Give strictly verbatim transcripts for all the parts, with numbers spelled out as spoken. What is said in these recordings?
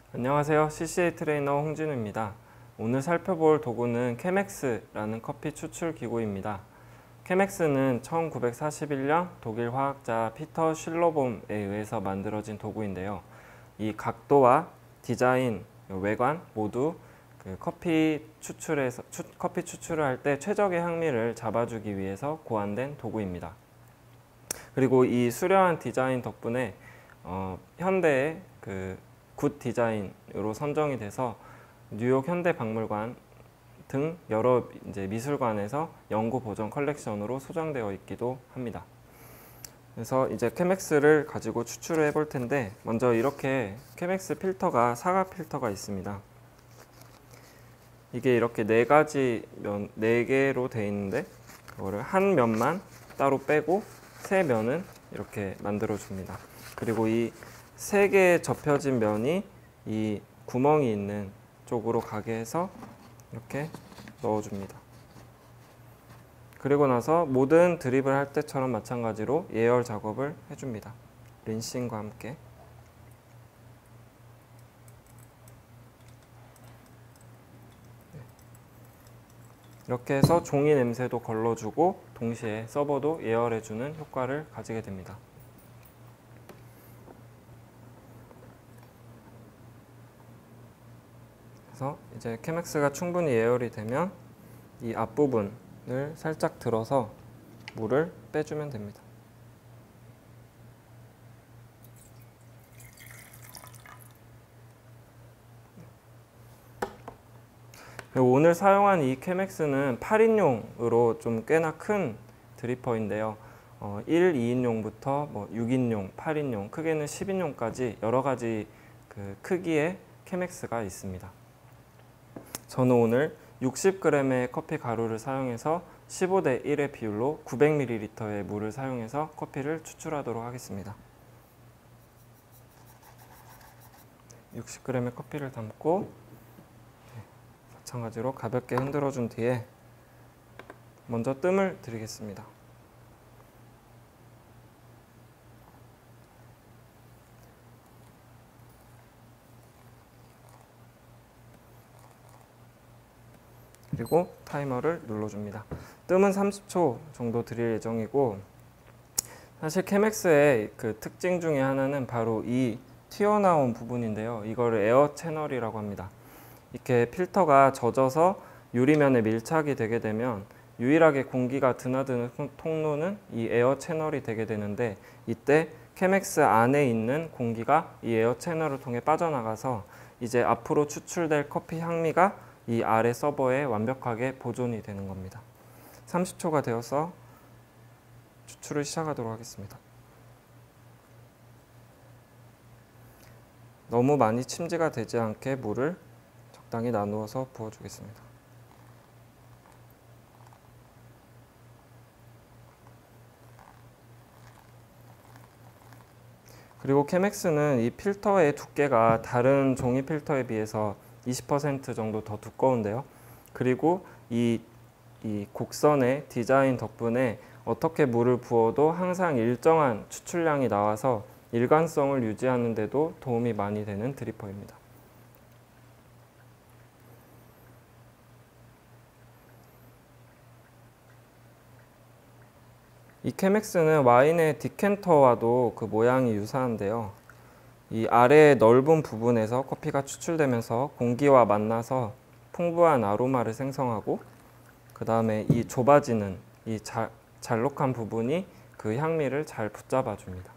안녕하세요. 씨씨에이 트레이너 홍진우입니다. 오늘 살펴볼 도구는 케맥스라는 커피 추출 기구입니다. 케맥스는 천구백사십일 년 독일 화학자 피터 슐러봄에 의해서 만들어진 도구인데요. 이 각도와 디자인, 외관 모두 그 커피 추출에서 추, 커피 추출을 할 때 최적의 향미를 잡아주기 위해서 고안된 도구입니다. 그리고 이 수려한 디자인 덕분에 어, 현대의 그 굿 디자인으로 선정이 돼서 뉴욕 현대박물관 등 여러 이제 미술관에서 연구 보존 컬렉션으로 소장되어 있기도 합니다. 그래서 이제 케맥스를 가지고 추출을 해볼 텐데, 먼저 이렇게 케맥스 필터가 사각 필터가 있습니다. 이게 이렇게 네 가지 면, 네 개로 되어 있는데, 그거를 한 면만 따로 빼고 세 면은 이렇게 만들어 줍니다. 그리고 이 세 개의 접혀진 면이 이 구멍이 있는 쪽으로 가게 해서 이렇게 넣어줍니다. 그리고 나서 모든 드립을 할 때처럼 마찬가지로 예열 작업을 해줍니다. 린싱과 함께. 이렇게 해서 종이 냄새도 걸러주고 동시에 서버도 예열해주는 효과를 가지게 됩니다. 그래서 이제 케맥스가 충분히 예열이 되면 이 앞부분을 살짝 들어서 물을 빼주면 됩니다. 오늘 사용한 이 케맥스는 팔 인용으로 좀 꽤나 큰 드리퍼인데요. 어, 일, 이 인용부터 뭐 육 인용, 팔 인용, 크게는 십 인용까지 여러 가지 그 크기의 케맥스가 있습니다. 저는 오늘 육십 그램의 커피 가루를 사용해서 십오 대 일의 비율로 구백 밀리리터의 물을 사용해서 커피를 추출하도록 하겠습니다. 육십 그램의 커피를 담고 마찬가지로 가볍게 흔들어 준 뒤에 먼저 뜸을 들이겠습니다. 그리고 타이머를 눌러줍니다. 뜸은 삼십 초 정도 드릴 예정이고, 사실 케맥스의 그 특징 중에 하나는 바로 이 튀어나온 부분인데요. 이거를 에어 채널이라고 합니다. 이렇게 필터가 젖어서 유리면에 밀착이 되게 되면 유일하게 공기가 드나드는 통로는 이 에어 채널이 되게 되는데, 이때 케맥스 안에 있는 공기가 이 에어 채널을 통해 빠져나가서 이제 앞으로 추출될 커피 향미가 이 아래 서버에 완벽하게 보존이 되는 겁니다. 삼십 초가 되어서 추출을 시작하도록 하겠습니다. 너무 많이 침지가 되지 않게 물을 적당히 나누어서 부어주겠습니다. 그리고 케맥스는 이 필터의 두께가 다른 종이 필터에 비해서 이십 퍼센트 정도 더 두꺼운데요. 그리고 이, 이 곡선의 디자인 덕분에 어떻게 물을 부어도 항상 일정한 추출량이 나와서 일관성을 유지하는 데도 도움이 많이 되는 드리퍼입니다. 이 케맥스는 와인의 디캔터와도 그 모양이 유사한데요. 이 아래의 넓은 부분에서 커피가 추출되면서 공기와 만나서 풍부한 아로마를 생성하고, 그 다음에 이 좁아지는 이 자, 잘록한 부분이 그 향미를 잘 붙잡아 줍니다.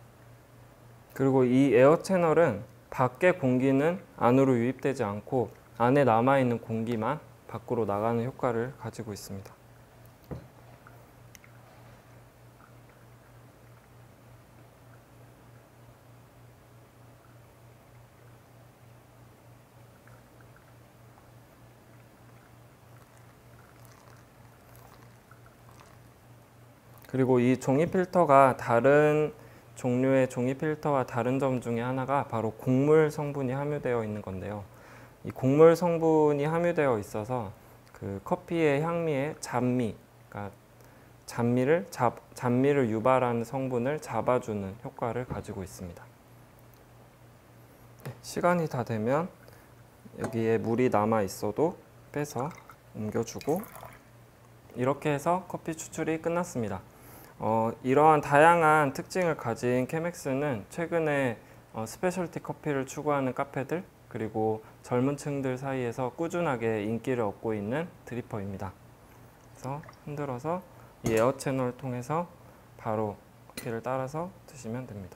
그리고 이 에어 채널은 밖의 공기는 안으로 유입되지 않고 안에 남아있는 공기만 밖으로 나가는 효과를 가지고 있습니다. 그리고 이 종이 필터가 다른 종류의 종이 필터와 다른 점 중에 하나가 바로 곡물 성분이 함유되어 있는 건데요. 이 곡물 성분이 함유되어 있어서 그 커피의 향미의 잡미, 그러니까 잡미를 잡, 잡미를 유발하는 성분을 잡아주는 효과를 가지고 있습니다. 시간이 다 되면 여기에 물이 남아 있어도 빼서 옮겨주고, 이렇게 해서 커피 추출이 끝났습니다. 어, 이러한 다양한 특징을 가진 캐맥스는 최근에 어, 스페셜티 커피를 추구하는 카페들 그리고 젊은 층들 사이에서 꾸준하게 인기를 얻고 있는 드리퍼입니다. 그래서 흔들어서 이 에어 채널을 통해서 바로 커피를 따라서 드시면 됩니다.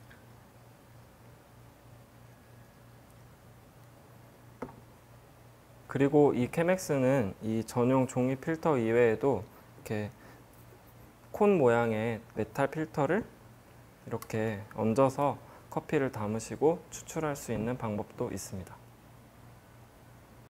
그리고 이 캐맥스는 이 전용 종이 필터 이외에도 이렇게 콘 모양의 메탈 필터를 이렇게 얹어서 커피를 담으시고 추출할 수 있는 방법도 있습니다.